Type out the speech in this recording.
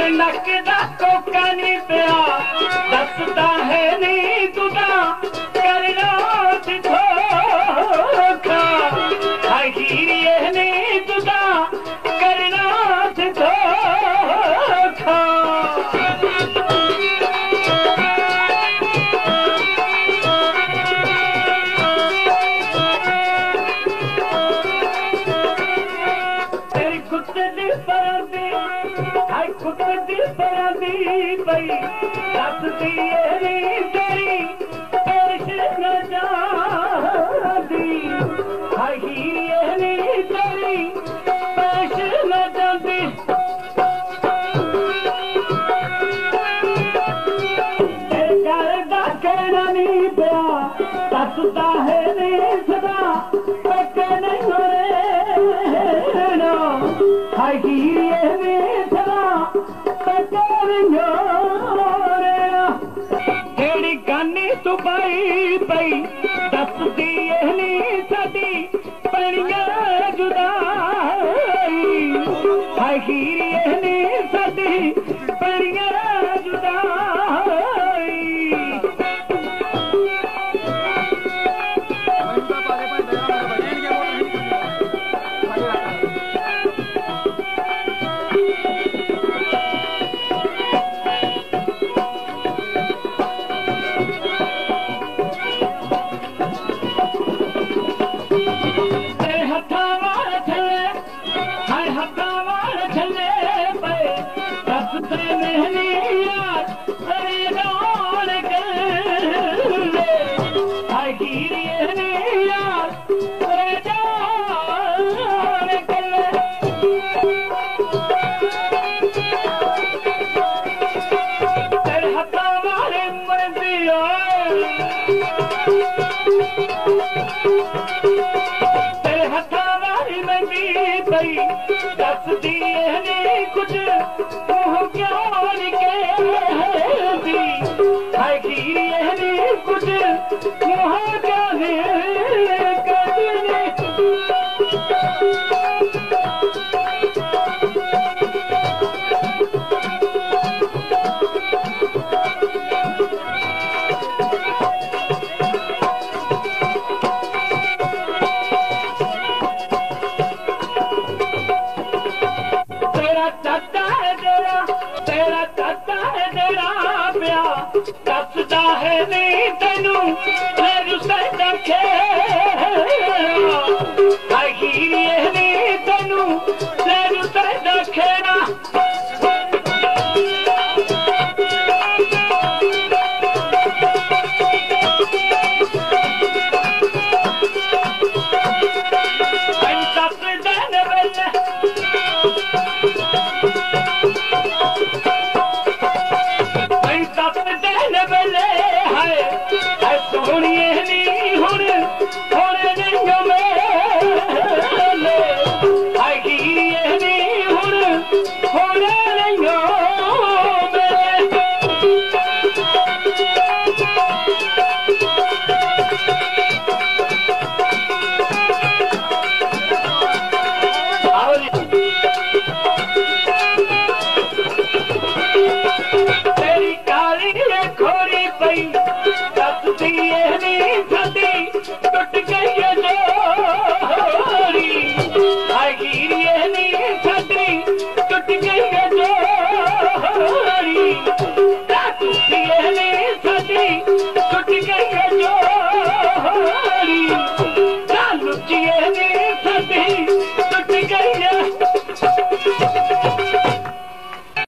नक दा कोका नहीं पिया दसदा है नहीं तुदा करना धोखा हीरिए नहीं तुदा करना धोखा तेरी कुत्ते दी परांदी हाय कुत्ते दी परांदी पई दसदी नहीं तेरी पेश न जादी हाय हीरिए नहीं तेरी पेश न जादी तेरे घर दा कहना नहीं पिया दसदा है नहीं सदा पक्के नहीं होए हाय हीरिए नहीं सदा पक्के नहीं होए जेड़ी गानी तू पाई पई दसदी नहीं साडी पणिया जुदाई हाय हीरिए नहीं साडी पणिया जुदाई तेरे हथा वाली मंदी पई दसदी नहीं कुछ मुँह क्यों निकलदी हाय हीरिए नहीं कुछ मुँह क्यों निकलदी तेरा चाचा है तेरा प्या दसदा है नहीं तेनू तेरू सदा खेड़ा हाय हीरिए नहीं तेनू तेरू सदा खेड़ा सोनिए नहीं हुण नहीं मेले हाय हीरिए नहीं हुण नहीं तेरी काली खोरी पई दसदी नहीं साडी टुट गई जोड़ी हाय हीरिए नहीं साडी टुट गई जोड़ी दसदी नहीं साडी टुट गई